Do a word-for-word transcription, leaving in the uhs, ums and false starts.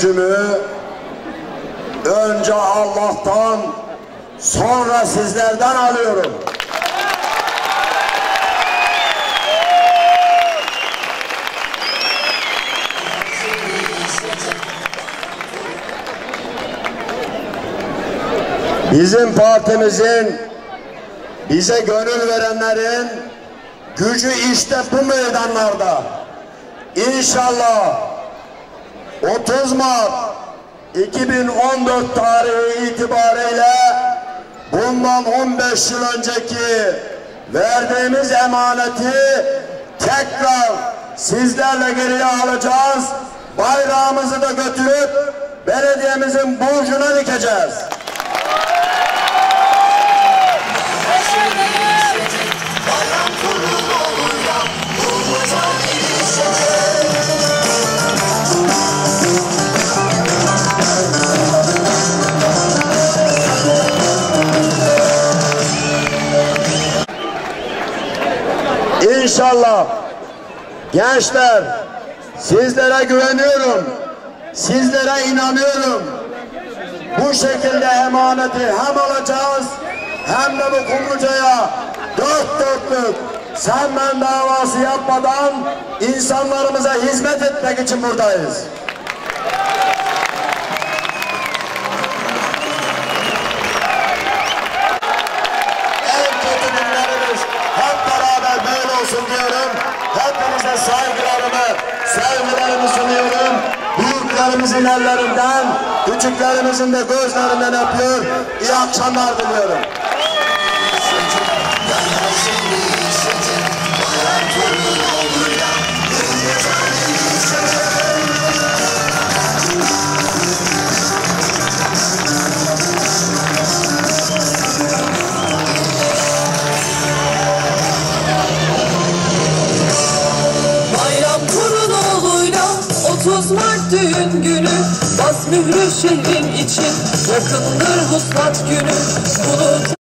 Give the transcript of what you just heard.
gücümü önce Allah'tan, sonra sizlerden alıyorum. Bizim partimizin, bize gönül verenlerin gücü işte bu meydanlarda. İnşallah otuz Mart iki bin on dört tarihi itibariyle bundan on beş yıl önceki verdiğimiz emaneti tekrar sizlerle geriye alacağız. Bayrağımızı da götürüp belediyemizin burcuna dikeceğiz. İnşallah gençler, sizlere güveniyorum, sizlere inanıyorum. Bu şekilde emaneti hem alacağız hem de bu Kumluca'ya dört dörtlük sen ben davası yapmadan insanlarımıza hizmet etmek için buradayız. En kötü günlerimiz hep beraber böyle olsun diyorum. Hepinize saygılarımı, sevgilerimi sunuyorum. Büyüklerimizin ellerinden, küçüklerimizin de gözlerinden öpüyor. İyi akşamlar diliyorum. otuz Mart düğün günü, bas mührü şehrin için, yakındır vuslat günü. Bunu